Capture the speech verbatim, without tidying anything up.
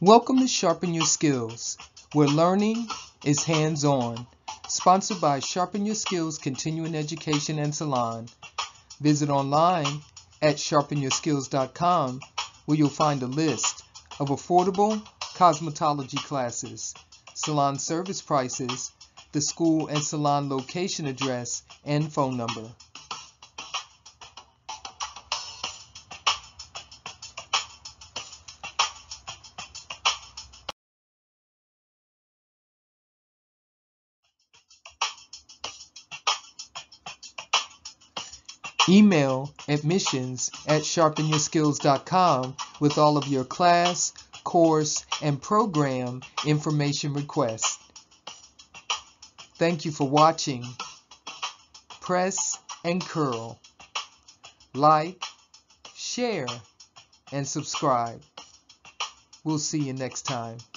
Welcome to Sharpen Your Skills, where learning is hands-on. Sponsored by Sharpen Your Skills Continuing Education and Salon. Visit online at sharpen your skills dot com, where you'll find a list of affordable cosmetology classes, salon service prices, the school and salon location address, and phone number. Email admissions at sharpen your skills dot com with all of your class, course, and program information requests. Thank you for watching. Press and curl. Like, share, and subscribe. We'll see you next time.